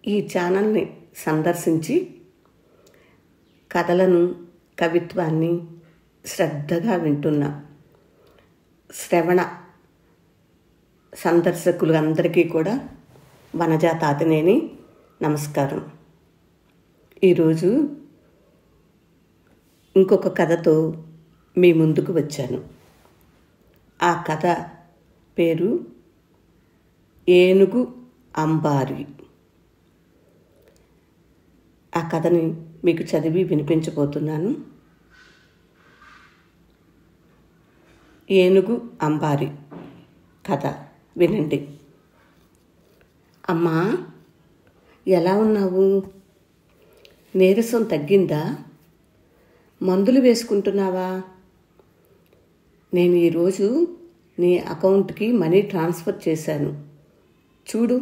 ఈ ఛానల్ని సందర్శించి కథలను, కవిత్వాన్ని శ్రద్ధగా వింటున్న శ్రవణ సందర్శకులు అందరికీ కూడా వనజా తాతినేని నమస్కారం. ఈరోజు ఇంకొక కథతో మీ ముందుకు వచ్చాను. ఆ కథ పేరు ఏనుగు అంబారి. ఆ కథని మీకు చదివి వినిపించబోతున్నాను. ఏనుగు అంబారి కథ వినండి. అమ్మా, ఎలా ఉన్నావు? నీరసం తగ్గిందా? మందులు వేసుకుంటున్నావా? నేను ఈరోజు నీ అకౌంట్కి మనీ ట్రాన్స్ఫర్ చేశాను, చూడు.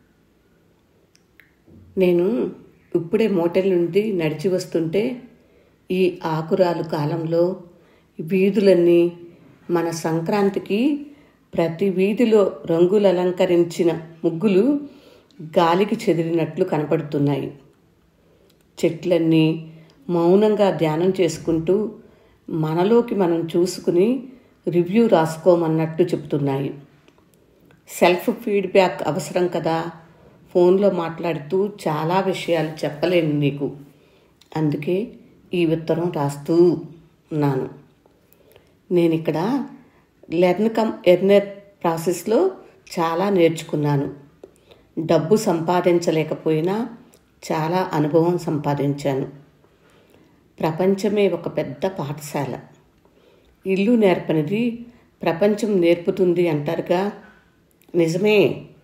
నేను ఇప్పుడే మోటల్ నుండి నడిచి వస్తుంటే ఈ ఆకురాలు కాలంలో వీధులన్నీ మన సంక్రాంతికి ప్రతి వీధిలో రంగులు అలంకరించిన ముగ్గులు గాలికి చెదిరినట్లు కనపడుతున్నాయి. చెట్లన్నీ మౌనంగా ధ్యానం చేసుకుంటూ మనలోకి మనం చూసుకుని రివ్యూ రాసుకోమన్నట్టు చెబుతున్నాయి. సెల్ఫ్ ఫీడ్బ్యాక్ అవసరం కదా. ఫోన్లో మాట్లాడుతూ చాలా విషయాలు చెప్పలేను నీకు, అందుకే ఈ ఉత్తరం రాస్తూ ఉన్నాను. నేను ఇక్కడ లెర్న్ కమ్ ఎర్నర్ ప్రాసెస్లో చాలా నేర్చుకున్నాను. డబ్బు సంపాదించలేకపోయినా చాలా అనుభవం సంపాదించాను. ప్రపంచమే ఒక పెద్ద పాఠశాల. ఇల్లు నేర్పనిది ప్రపంచం నేర్పుతుంది అంటారుగా, నిజమే.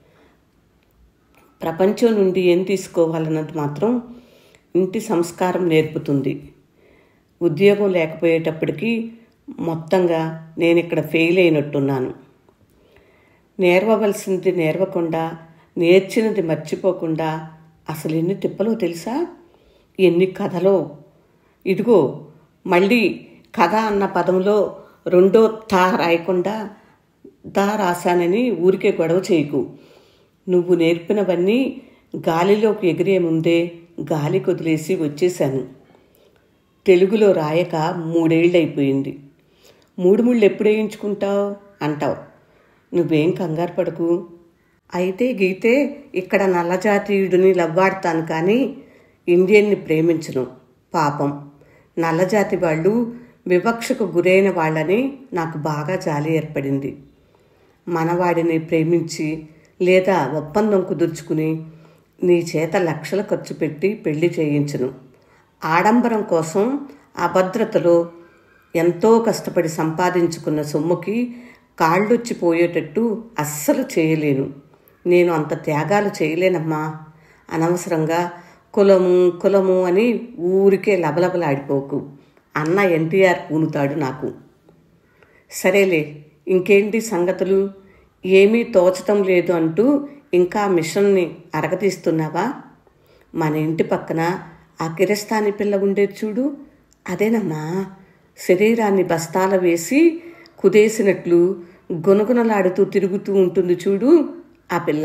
ప్రపంచం నుండి ఏం తీసుకోవాలన్నది మాత్రం ఇంటి సంస్కారం నేర్పుతుంది. ఉద్యోగం లేకపోయేటప్పటికీ మొత్తంగా నేను ఇక్కడ ఫెయిల్ అయినట్టున్నాను. నేర్వవలసింది నేర్వకుండా, నేర్చినది మర్చిపోకుండా అసలు ఎన్ని తిప్పలో తెలుసా? ఎన్ని కథలో. ఇదిగో మళ్ళీ కథ అన్న పదంలో రెండో తా రాయకుండా దా రాశానని ఊరికే గొడవ చేయకు. నువ్వు నేర్పినవన్నీ గాలిలోకి ఎగిరే ముందే గాలి కొదిలేసి వచ్చేశాను. తెలుగులో రాయక 3 ఏళ్ళు అయిపోయింది. 3 ముళ్ళు ఎప్పుడు వేయించుకుంటావు అంటావు. నువ్వేం కంగారు పడకు. అయితే గీతే ఇక్కడ నల్లజాతీయుడిని లవ్వాడతాను కానీ ఇండియన్ని ప్రేమించను. పాపం నల్లజాతి వాళ్ళు వివక్షకు గురైన వాళ్ళని నాకు బాగా జాలి ఏర్పడింది. మనవాడిని ప్రేమించి లేదా ఒప్పందం కుదుర్చుకుని నీ చేత లక్షలు ఖర్చు పెట్టి పెళ్లి చేయించను. ఆడంబరం కోసం అభద్రతలో ఎంతో కష్టపడి సంపాదించుకున్న సొమ్ముకి కాళ్ళొచ్చిపోయేటట్టు అస్సలు చేయలేను. నేను అంత త్యాగాలు చేయలేనమ్మా. అనవసరంగా కులము అని ఊరికే లబలబలాడిపోకు. అన్న ఎన్టీఆర్ పూనుతాడు నాకు. సరేలే, ఇంకేంటి సంగతులు? ఏమీ తోచటం లేదు అంటూ ఇంకా మిషన్ని అరగతీస్తున్నావా? మన ఇంటి పక్కన ఆ కిరస్తాని పిల్ల ఉండేది చూడు, అదేనమ్మా. శరీరాన్ని బస్తాల వేసి కుదేసినట్లు గునగునలాడుతూ తిరుగుతూ ఉంటుంది చూడు, ఆ పిల్ల.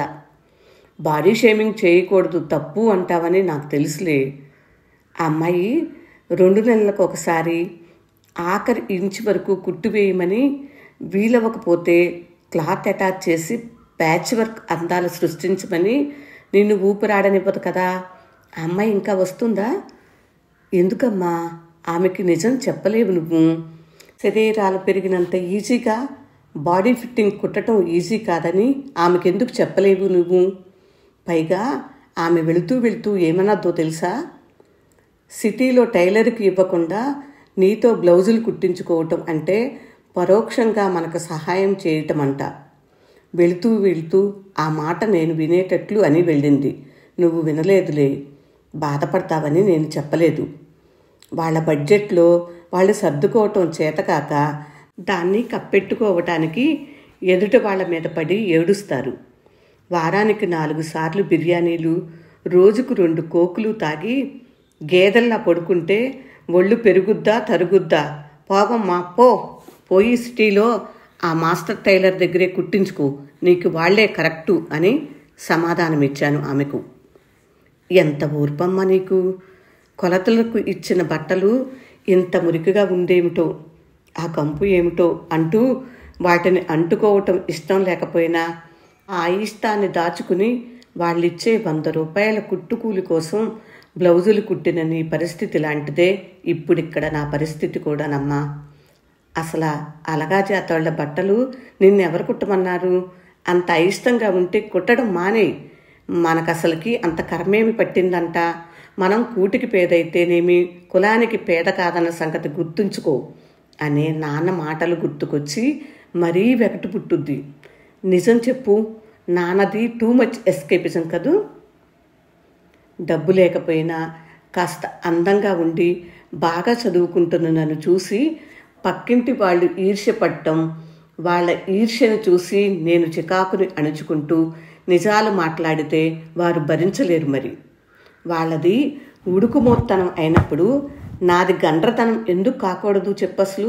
బాడీ షేమింగ్ చేయకూడదు, తప్పు అంటావని నాకు తెలుసులే. ఆ అమ్మాయి 2 నెలలకు ఒకసారి ఆఖరి ఇంచు వరకు కుట్టు వేయమని, వీలవ్వకపోతే క్లాత్ అటాచ్ చేసి ప్యాచ్ వర్క్ అందాలు సృష్టించమని నిన్ను ఊపిరాడనివ్వదు కదా. ఆ అమ్మాయి ఇంకా వస్తుందా? ఎందుకమ్మా? ఆమెకి నిజం చెప్పలేవు నువ్వు. శరీరాలు పెరిగినంత ఈజీగా బాడీ ఫిట్టింగ్ కుట్టడం ఈజీ కాదని ఆమెకెందుకు చెప్పలేవు నువ్వు? పైగా ఆమె వెళుతూ ఏమన్నదో తెలుసా? సిటీలో టైలర్కి ఇవ్వకుండా నీతో బ్లౌజులు కుట్టించుకోవటం అంటే పరోక్షంగా మనకు సహాయం చేయటం అంట. వెళుతూ ఆ మాట నేను వినేటట్లు అని వెళ్ళింది. నువ్వు వినలేదులే. బాధపడతావని నేను చెప్పలేదు. వాళ్ళ బడ్జెట్లో వాళ్ళు సర్దుకోవటం చేతకాక దాన్ని కప్పెట్టుకోవటానికి ఎదుట వాళ్ళ మీద పడి ఏడుస్తారు. వారానికి 4 సార్లు బిర్యానీలు, రోజుకు 2 కోకులు తాగి గేదెల్లా పడుకుంటే ఒళ్ళు పెరుగుద్దా తరుగుద్దా? పోవమ్మా పో. పోయి సిటీలో ఆ మాస్టర్ టైలర్ దగ్గరే కుట్టించుకో, నీకు వాళ్లే కరెక్టు అని సమాధానమిచ్చాను ఆమెకు. ఎంత ఊర్పమ్మ నీకు! కొలతలకు ఇచ్చిన బట్టలు ఇంత మురికిగా ఉందేమిటో, ఆ కంపు ఏమిటో అంటూ వాటిని అంటుకోవటం ఇష్టం లేకపోయినా ఆ అయిష్టాన్ని దాచుకుని వాళ్ళిచ్చే 100 రూపాయల కుట్టుకూలి కోసం బ్లౌజులు కుట్టిన నీ పరిస్థితి లాంటిదే ఇప్పుడిక్కడ నా పరిస్థితి కూడానమ్మా. అసలు అలగా జాతోళ్ల బట్టలు నిన్నెవరు కుట్టమన్నారు? అంత అయిష్టంగా ఉంటే కుట్టడం మానే. మనకసలకి అంత కర్మేమి పట్టిందంట? మనం కూటికి పేదైతేనేమి, కులానికి పేద కాదన్న సంగతి గుర్తుంచుకో అనే నాన్న మాటలు గుర్తుకొచ్చి మరీ వెగటు పుట్టుద్ది. నిజం చెప్పు, నాన్నది టూ మచ్ ఎస్కేపిజం కదూ. డబ్బు లేకపోయినా కాస్త అందంగా ఉండి బాగా చదువుకుంటున్న నన్ను చూసి పక్కింటి వాళ్ళు ఈర్ష్యపడటం, వాళ్ళ ఈర్ష్యను చూసి నేను చికాకుని అణుచుకుంటూ నిజాలు మాట్లాడితే వారు భరించలేరు. మరి వాళ్ళది ఉడుకుమోత్తనం అయినప్పుడు నాది గండ్రతనం ఎందుకు కాకూడదు చెప్పసలు?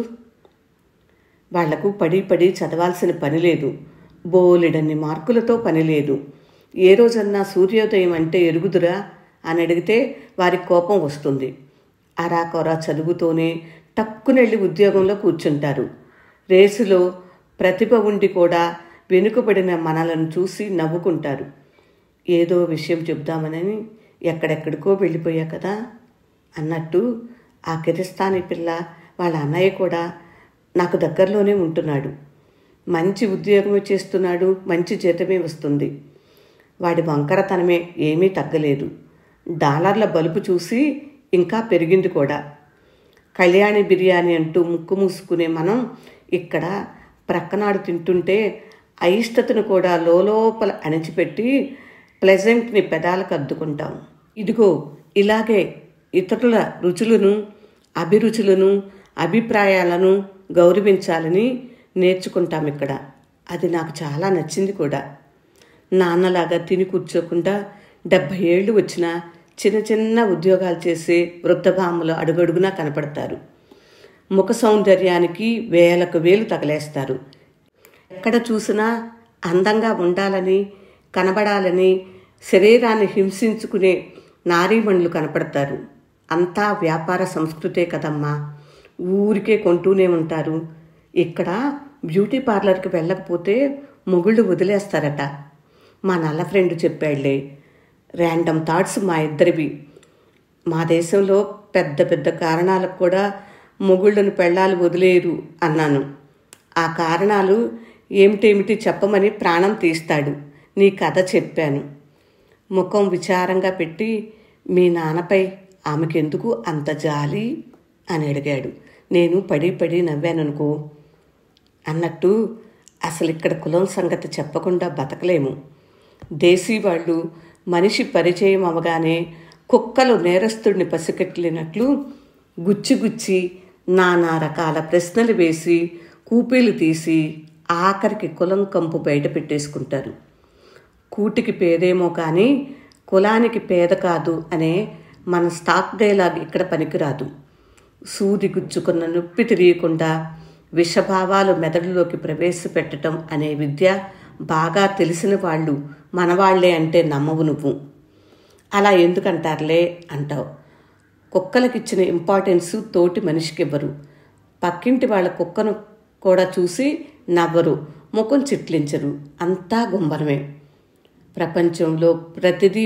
వాళ్లకు పడి పడి చదవాల్సిన పని లేదు, బోలెడన్ని మార్కులతో పని లేదు. ఏ రోజన్నా సూర్యోదయం అంటే ఎరుగుదురా అని అడిగితే వారికి కోపం వస్తుంది. అరాకొరా చదువుతోనే టక్కునెళ్ళి ఉద్యోగంలో కూర్చుంటారు. రేసులో ప్రతిభ ఉండి కూడా వెనుకబడిన మనలను చూసి నవ్వుకుంటారు. ఏదో విషయం చెప్దామనని ఎక్కడెక్కడికో వెళ్ళిపోయా కదా అన్నట్టు ఆ కిరిస్తానీ పిల్ల వాళ్ళ అన్నయ్య కూడా నాకు దగ్గరలోనే ఉంటున్నాడు. మంచి ఉద్యోగమే చేస్తున్నాడు, మంచి జీతమే వస్తుంది. వాడి వంకరతనమే ఏమీ తగ్గలేదు. డాలర్ల బలుపు చూసి ఇంకా పెరిగింది కూడా. కళ్యాణి బిర్యానీ అంటూ ముక్కు మూసుకునే మనం ఇక్కడ ప్రక్కనాడు తింటుంటే అయిష్టతను కూడా లోపల అణిచిపెట్టి ప్లెజెంట్ని పెదాలకు అద్దుకుంటాం. ఇదిగో ఇలాగే ఇతరుల రుచులను, అభిరుచులను, అభిప్రాయాలను గౌరవించాలని నేర్చుకుంటాం ఇక్కడ. అది నాకు చాలా నచ్చింది కూడా. నాన్నలాగా తిని కూర్చోకుండా 70 ఏళ్ళు వచ్చినా చిన్న చిన్న ఉద్యోగాలు చేసే వృద్ధభామలు అడుగడుగునా కనపడతారు. ముఖ సౌందర్యానికి వేలకు వేలు తగలేస్తారు. ఎక్కడ చూసినా అందంగా ఉండాలని, కనబడాలని శరీరాన్ని హింసించుకునే నారీమణులు కనపడతారు. అంతా వ్యాపార సంస్కృతే కదమ్మా, ఊరికే కొంటూనే ఉంటారు. ఇక్కడ బ్యూటీ పార్లర్కి వెళ్ళకపోతే మొగుళ్ళు వదిలేస్తారట. మా నల్ల ఫ్రెండ్ చెప్పాళ్లే. ర్యాండమ్ థాట్స్ మా ఇద్దరివి. మా దేశంలో పెద్ద పెద్ద కారణాలకు కూడా మొగుళ్ళను పెళ్ళాలు వదిలేరు అన్నాను. ఆ కారణాలు ఏమిటేమిటి చెప్పమని ప్రాణం తీస్తాడు. నీ కథ చెప్పాను. ముఖం విచారంగా పెట్టి, మీ నాన్నపై ఆమెకెందుకు అంత జాలి అని అడిగాడు. నేను పడి పడి నవ్వాననుకో. అన్నట్టు అసలు ఇక్కడ కులం సంగతి చెప్పకుండా బతకలేము. దేశీ వాళ్ళు మనిషి పరిచయం అవగానే కుక్కలు నేరస్తుడిని పసికట్లినట్లు గుచ్చి గుచ్చి నానా రకాల ప్రశ్నలు వేసి కూపీలు తీసి ఆఖరికి కులం కంపు బయట పెట్టేసుకుంటారు. కూటికి పేదేమో కానీ కులానికి పేద కాదు అనే మన స్టాక్ డైలాగ్ ఇక్కడ పనికిరాదు. సూది గుచ్చుకున్న నొప్పి తెలియకుండా విషభావాలు మెదడులోకి ప్రవేశపెట్టడం అనే విద్య బాగా తెలిసిన వాళ్ళు మనవాళ్లే అంటే నమ్మవు నువ్వు. అలా ఎందుకంటారులే అంటావు. కుక్కలకిచ్చిన ఇంపార్టెన్సు తోటి మనిషికివ్వరు. పక్కింటి వాళ్ళ కుక్కను కూడా చూసి నవ్వరు, ముఖం చిట్లించరు. అంతా గుంబరమే. ప్రపంచంలో ప్రతిదీ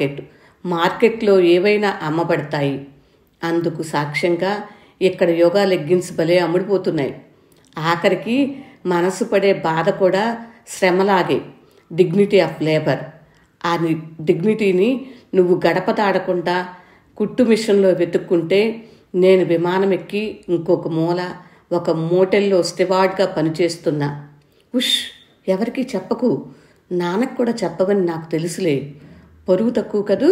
మార్కెట్లో ఏవైనా అమ్మబడతాయి. అందుకు సాక్ష్యంగా ఇక్కడ యోగా లెగ్గిన్స్ భలే అమ్ముడిపోతున్నాయి. ఆఖరికి మనసు పడే బాధ కూడా శ్రమలాగే, డిగ్నిటీ ఆఫ్ లేబర్. ఆ డిగ్నిటీని నువ్వు గడప దాడకుండా కుట్టు మిషన్లో వెతుక్కుంటే నేను విమానం ఎక్కి ఇంకొక మూల ఒక మోటెల్లో స్టివార్డ్గా పనిచేస్తున్నా. ఉష్, ఎవరికీ చెప్పకు. నాన్నకు కూడా చెప్పవని నాకు తెలుసులే. పొరుగు తక్కువ కదూ.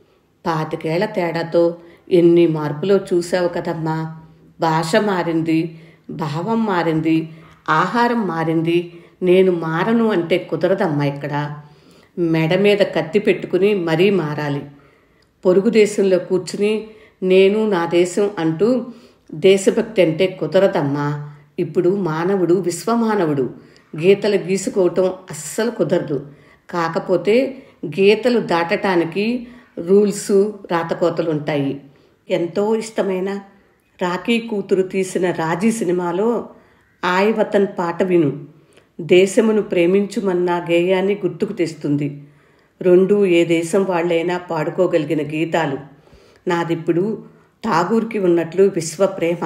25 ఏళ్ల తేడాతో ఎన్ని మార్పులో చూసావు కదమ్మా. భాష మారింది, భావం మారింది, ఆహారం మారింది. నేను మారను అంటే కుదరదమ్మా. ఇక్కడ మెడ మీద కత్తి పెట్టుకుని మరీ మారాలి. పొరుగు దేశంలో కూర్చుని నేను నా దేశం అంటూ దేశభక్తి అంటే కుదరదమ్మా. ఇప్పుడు మానవుడు విశ్వమానవుడు. గీతలు గీసుకోవటం అస్సలు కుదరదు. కాకపోతే గీతలు దాటటానికి రూల్స్, రాతకోతలు ఉంటాయి. ఎంతో ఇష్టమైన రాఖీ కూతురు తీసిన రాజీ సినిమాలో ఆయ్ వతన్ పాట విను. దేశమును ప్రేమించుమన్న గేయాన్ని గుర్తుకు తెస్తుంది. రెండు ఏ దేశం వాళ్ళైనా పాడుకోగలిగిన గీతాలు. నాదిప్పుడు ఠాగూర్కి ఉన్నట్లు విశ్వప్రేమ.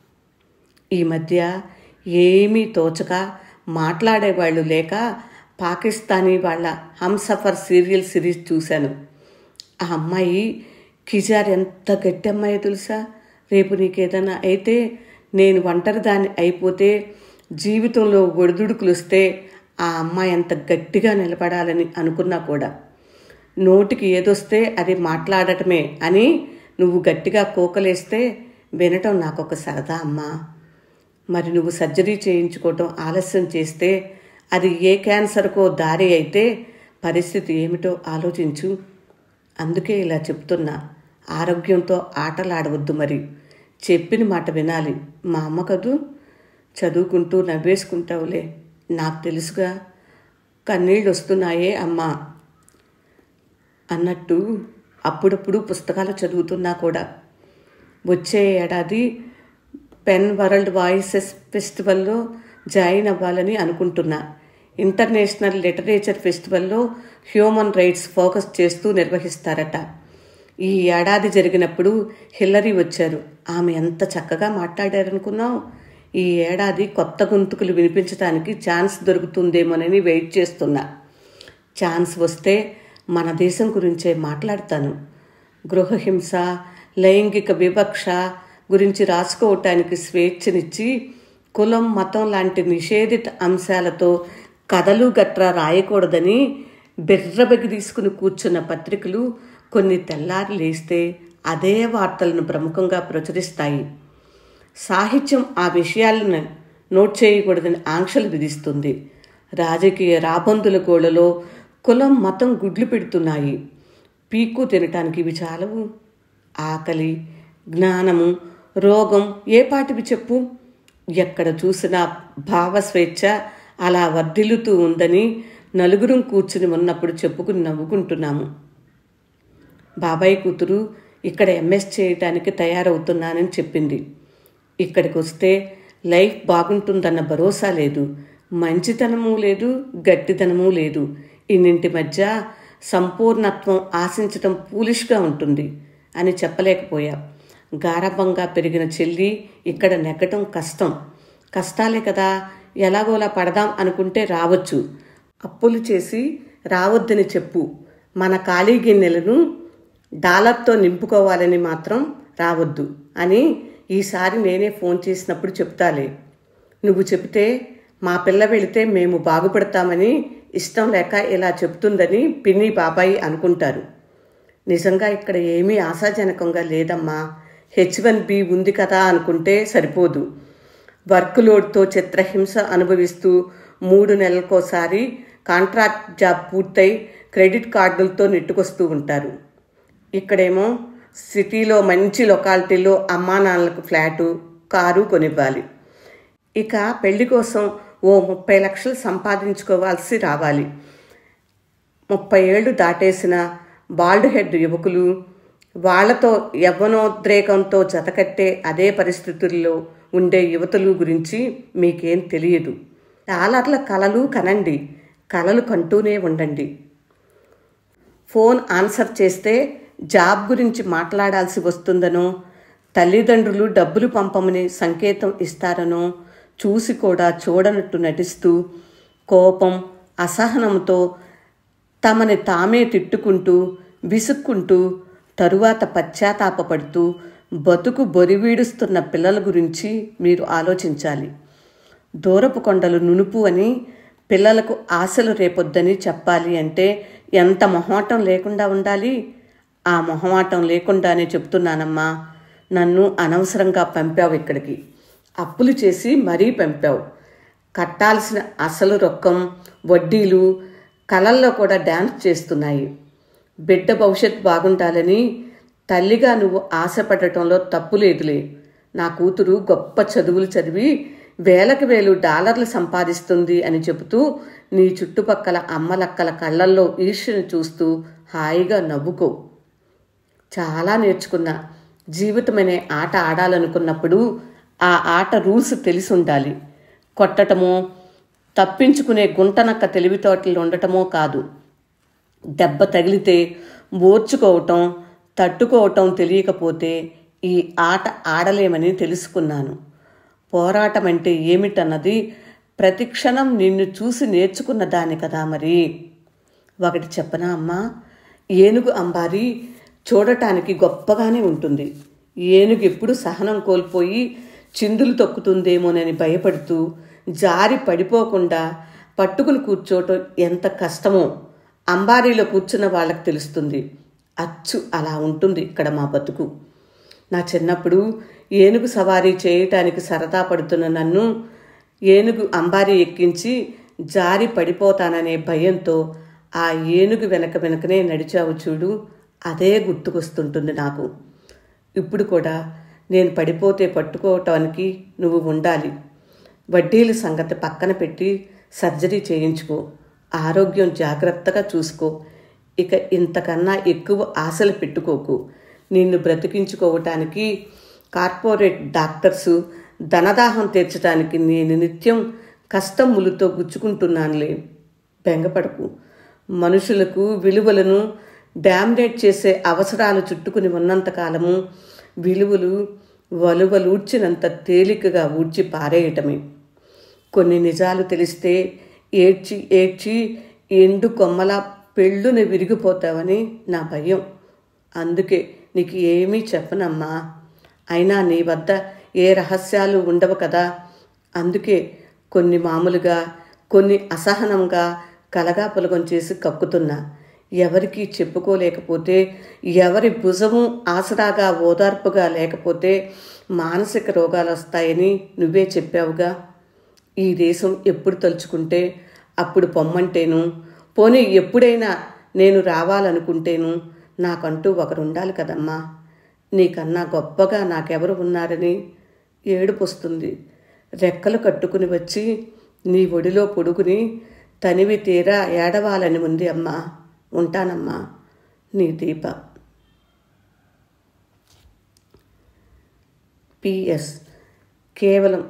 ఈ మధ్య ఏమీ తోచక మాట్లాడేవాళ్ళు లేక పాకిస్తానీ వాళ్ళ హంసఫర్ సీరియల్ సిరీస్ చూశాను. ఆ అమ్మాయి కిజార్ ఎంత గట్టి అమ్మాయో తెలుసా? రేపు నీకేదైనా అయితే, నేను ఒంటరిదాన్ని అయిపోతే, జీవితంలో ఒడిదుడుకులు వస్తే ఆ అమ్మాయి అంత గట్టిగా నిలబడాలని అనుకున్నా కూడా, నోటికి ఏదొస్తే అది మాట్లాడటమే అని నువ్వు గట్టిగా కోకలేస్తే వినటం నాకొక సరదా అమ్మా. మరి నువ్వు సర్జరీ చేయించుకోవటం ఆలస్యం చేస్తే, అది ఏ క్యాన్సర్కో దారి అయితే పరిస్థితి ఏమిటో ఆలోచించు. అందుకే ఇలా చెప్తున్నా, ఆరోగ్యంతో ఆటలాడవద్దు. మరి చెప్పిన మాట వినాలి. మా అమ్మ కదూ, చదువుకుంటూ నవ్వేసుకుంటావులే, నాకు తెలుసుగా. కన్నీళ్ళు వస్తున్నాయే అమ్మా అన్నట్టు అప్పుడప్పుడు పుస్తకాలు చదువుతున్నా కూడా. వచ్చే ఏడాది పెన్ వరల్డ్ వాయిసెస్ ఫెస్టివల్లో జాయిన్ అవ్వాలని అనుకుంటున్నా. ఇంటర్నేషనల్ లిటరేచర్ ఫెస్టివల్లో హ్యూమన్ రైట్స్ ఫోకస్ చేస్తూ నిర్వహిస్తారట. ఈ ఏడాది జరిగినప్పుడు హిల్లరీ వచ్చారు. ఆమె ఎంత చక్కగా మాట్లాడారనుకున్నావు. ఈ ఏడాది కొత్త గొంతుకులు వినిపించడానికి ఛాన్స్ దొరుకుతుందేమోనని వెయిట్ చేస్తున్నా. ఛాన్స్ వస్తే మన దేశం గురించే మాట్లాడతాను. గృహహింస, లైంగిక వివక్ష గురించి రాసుకోవటానికి స్వేచ్ఛనిచ్చి, కులం, మతం లాంటి నిషేధిత అంశాలతో కథలు గట్రా రాయకూడదని బిర్రబెగి తీసుకుని కూర్చున్న పత్రికలు కొన్ని తెల్లారి లేస్తే అదే వార్తలను ప్రముఖంగా ప్రచురిస్తాయి. సాహిత్యం ఆ విషయాలను నోట్ చేయకూడదని ఆంక్షలు విధిస్తుంది. రాజకీయ రాబందుల గోళలో కులం, మతం గుడ్లు పెడుతున్నాయి. పీక్కు తినటానికి ఇవి చాలవు. ఆకలి, జ్ఞానము, రోగం ఏ పాటివి చెప్పు? ఎక్కడ చూసినా భావస్వేచ్ఛ అలా వర్ధిల్లుతూ ఉందని నలుగురం కూర్చుని ఉన్నప్పుడు చెప్పుకుని నవ్వుకుంటున్నాము. బాబాయ్ కూతురు ఇక్కడ ఎంఎస్ చేయటానికి తయారవుతున్నానని చెప్పింది. ఇక్కడికి వస్తే లైఫ్ బాగుంటుందన్న భరోసా లేదు. మంచితనము లేదు, గట్టితనము లేదు. ఇన్నింటి మధ్య సంపూర్ణత్వం ఆశించటం పూలిష్గా ఉంటుంది అని చెప్పలేకపోయా. గారాబంగా పెరిగిన చెల్లి ఇక్కడ నెగ్గటం కష్టం. కష్టాలే కదా, ఎలాగోలా పడదాం అనుకుంటే రావచ్చు. అప్పులు చేసి రావద్దని చెప్పు. మన ఖాళీ గిన్నెలను డాలర్తో నింపుకోవాలని మాత్రం రావద్దు అని ఈసారి నేనే ఫోన్ చేసినప్పుడు చెప్తాలే. నువ్వు చెబితే మా పిల్ల వెళితే మేము బాగుపడతామని ఇష్టం లేక ఇలా చెప్తుందని పిన్ని, బాబాయి అనుకుంటారు. నిజంగా ఇక్కడ ఏమీ ఆశాజనకంగా లేదమ్మా. H1B ఉంది కదా అనుకుంటే సరిపోదు. వర్క్ లోడ్తో చిత్రహింస అనుభవిస్తూ 3 నెలలకోసారి కాంట్రాక్ట్ జాబ్ పూర్తయి క్రెడిట్ కార్డులతో నెట్టుకొస్తూ ఉంటారు. ఇక్కడేమో సిటీలో మంచి లొకాలిటీలో అమ్మా నాన్నలకు ఫ్లాటు, కారు కొనివ్వాలి. ఇక పెళ్లి కోసం ఓ 30 లక్షలు సంపాదించుకోవాల్సి రావాలి. 30 ఏళ్ళు దాటేసిన బాల్డ్ హెడ్ యువకులు, వాళ్లతో యవ్వనోద్రేకంతో జతకట్టే అదే పరిస్థితుల్లో ఉండే యువతులు గురించి మీకేం తెలియదు. డాలర్ల కలలు కనండి, కలలు కంటూనే ఉండండి. ఫోన్ ఆన్సర్ చేస్తే జాబ్ గురించి మాట్లాడాల్సి వస్తుందనో, తల్లిదండ్రులు డబ్బులు పంపమని సంకేతం ఇస్తారనో చూసి కూడా చూడనట్టు నటిస్తూ, కోపం, అసహనంతో తమని తామే తిట్టుకుంటూ, విసుక్కుంటూ, తరువాత పశ్చాత్తాపపడుతూ బతుకు బొరివీడుస్తున్న పిల్లల గురించి మీరు ఆలోచించాలి. దూరపు కొండలు నునుపు అని పిల్లలకు ఆశలు రేపొద్దని చెప్పాలి అంటే ఎంత మొహమాటం లేకుండా ఉండాలి. ఆ మొహమాటం లేకుండానే చెప్తున్నానమ్మా. నన్ను అనవసరంగా పంపావు ఇక్కడికి. అప్పులు చేసి మరీ పంపావు. కట్టాల్సిన అసలు రొక్కం, వడ్డీలు కలల్లో కూడా డ్యాన్స్ చేస్తున్నాయి. బిడ్డ భవిష్యత్ బాగుండాలని తల్లిగా నువ్వు ఆశపడటంలో తప్పు లేదులే. నా కూతురు గొప్ప చదువులు చదివి వేలకు వేలు డాలర్లు సంపాదిస్తుంది అని చెబుతూ నీ చుట్టుపక్కల అమ్మలక్కల కళ్ళల్లో ఈర్ష్యను చూస్తూ హాయిగా నవ్వుకో. చాలా నేర్చుకున్నా. జీవితం అనే ఆట ఆడాలనుకున్నప్పుడు ఆ ఆట రూల్స్ తెలిసి ఉండాలి. కొట్టటమో, తప్పించుకునే గుంటనక్క తెలివితేటలు ఉండటమో కాదు. దెబ్బ తగిలితే ఓర్చుకోవటం, తట్టుకోవటం తెలియకపోతే ఈ ఆట ఆడలేమని తెలుసుకున్నాను. పోరాటం అంటే ఏమిటన్నది ప్రతి క్షణం నిన్ను చూసి నేర్చుకున్న దాన్ని కదా మరి. ఒకటి చెప్పనా అమ్మా, ఏనుగు అంబారి చూడటానికి గొప్పగానే ఉంటుంది. ఏనుగు ఎప్పుడు సహనం కోల్పోయి చిందులు తొక్కుతుందేమోనని భయపడుతూ జారి పడిపోకుండా పట్టుకుని కూర్చోవటం ఎంత కష్టమో అంబారీలో కూర్చున్న వాళ్ళకి తెలుస్తుంది. అచ్చు అలా ఉంటుంది ఇక్కడ మా బతుకు. నా చిన్నప్పుడు ఏనుగు సవారీ చేయటానికి సరదా పడుతున్న నన్ను ఏనుగు అంబారీ ఎక్కించి జారి పడిపోతాననే భయంతో ఆ ఏనుగు వెనకనే నడిచావు చూడు, అదే గుర్తుకొస్తుంటుంది నాకు. ఇప్పుడు కూడా నేను పడిపోతే పట్టుకోవటానికి నువ్వు ఉండాలి. వడ్డీల సంగతి పక్కన పెట్టి సర్జరీ చేయించుకో, ఆరోగ్యం జాగ్రత్తగా చూసుకో. ఇక ఇంతకన్నా ఎక్కువ ఆశలు పెట్టుకోకు. నిన్ను బ్రతికించుకోవటానికి కార్పొరేట్ డాక్టర్సు ధనదాహం తీర్చడానికి నేను నిత్యం కష్టం ములుతో గుచ్చుకుంటున్నానులే. బెంగపడకు. మనుషులకు విలువలను డామినేట్ చేసే అవసరాలు చుట్టుకుని ఉన్నంతకాలము విలువలు వలువలూడ్చినంత తేలికగా ఊడ్చి పారేయటమే. కొన్ని నిజాలు తెలిస్తే ఏడ్చి ఏడ్చి ఎండు కొమ్మలా పెళ్ళుని విరిగిపోతావని నా భయం. అందుకే నీకు ఏమీ చెప్పనమ్మా. అయినా నీ వద్ద ఏ రహస్యాలు ఉండవు కదా. అందుకే కొన్ని మామూలుగా, కొన్ని అసహనంగా కలగాపులగం చేసి కక్కుతున్నా. ఎవరికీ చెప్పుకోలేకపోతే, ఎవరి భుజము ఆసరాగా ఓదార్పుగా లేకపోతే మానసిక రోగాలు వస్తాయని నువ్వే చెప్పావుగా. ఈ దేశం ఎప్పుడు తలుచుకుంటే అప్పుడు పొమ్మంటేను, పోనీ ఎప్పుడైనా నేను రావాలనుకుంటేను నాకంటూ ఒకరు ఉండాలి కదమ్మా. నీకన్నా గొప్పగా నాకెవరు ఉన్నారని ఏడుపు వస్తుంది. రెక్కలు కట్టుకుని వచ్చి నీ ఒడిలో పొడుగుని తనివి తీరా ఏడవాలని ఉంది అమ్మా. ఉంటానమ్మా, నీ దీప. PS. కేవలం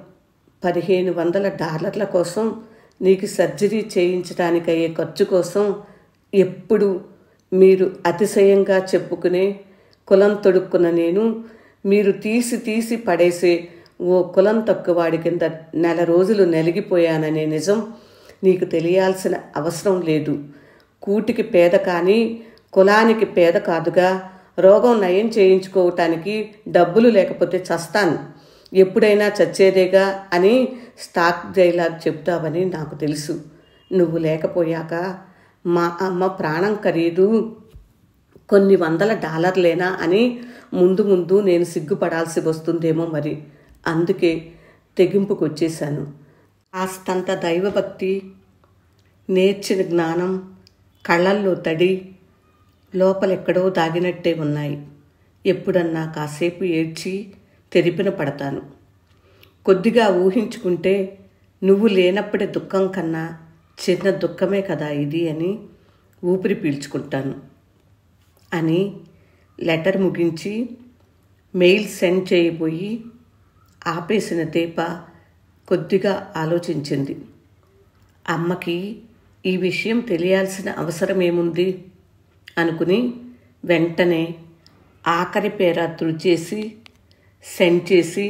$1500 కోసం నీకు సర్జరీ చేయించడానికి అయ్యే ఖర్చు కోసం ఎప్పుడు మీరు అతిశయంగా చెప్పుకునే కులం తొడుక్కున్న నేను మీరు తీసి పడేసే ఓ కులం తక్కువాడి కింద నెల రోజులు నలిగిపోయాననే నిజం నీకు తెలియాల్సిన అవసరం లేదు. కూటికి పేద కానీ కులానికి పేద కాదుగా. రోగం నయం చేయించుకోవటానికి డబ్బులు లేకపోతే చస్తాను, ఎప్పుడైనా చచ్చేదేగా అని స్టాక్ డైలాగ్ చెప్తావని నాకు తెలుసు. నువ్వు లేకపోయాక మా అమ్మ ప్రాణం ఖరీదు కొన్ని $100 అని ముందు నేను సిగ్గుపడాల్సి వస్తుందేమో మరి. అందుకే తెగింపుకొచ్చేశాను. కాస్తంత దైవభక్తి, నేర్చిన జ్ఞానం, కళ్ళల్లో తడి లోపలెక్కడో దాగినట్టే ఉన్నాయి. ఎప్పుడన్నా కాసేపు ఏడ్చి తెరిపిన పడతాను. కొద్దిగా ఊహించుకుంటే నువ్వు లేనప్పుడే దుఃఖం కన్నా చిన్న దుఃఖమే కదా ఇది అని ఊపిరి పీల్చుకుంటాను అని లెటర్ ముగించి మెయిల్ సెండ్ చేయబోయి ఆపేసిన దీప కొద్దిగా ఆలోచించింది. అమ్మకి ఈ విషయం తెలియాల్సిన అవసరం ఏముంది అనుకుని వెంటనే ఆఖరి పేరా తుడిచేసి సెండ్ చేసి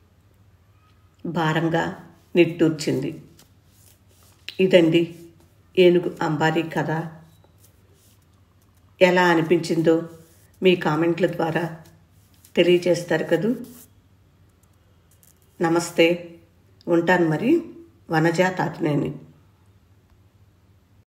భారంగా నిట్టూర్చింది. ఇదండి ఏనుగు అంబారీ కథ. ఎలా అనిపించిందో మీ కామెంట్ల ద్వారా తెలియజేస్తారు కదూ. నమస్తే, ఉంటాను మరి. వనజా తాతినేని.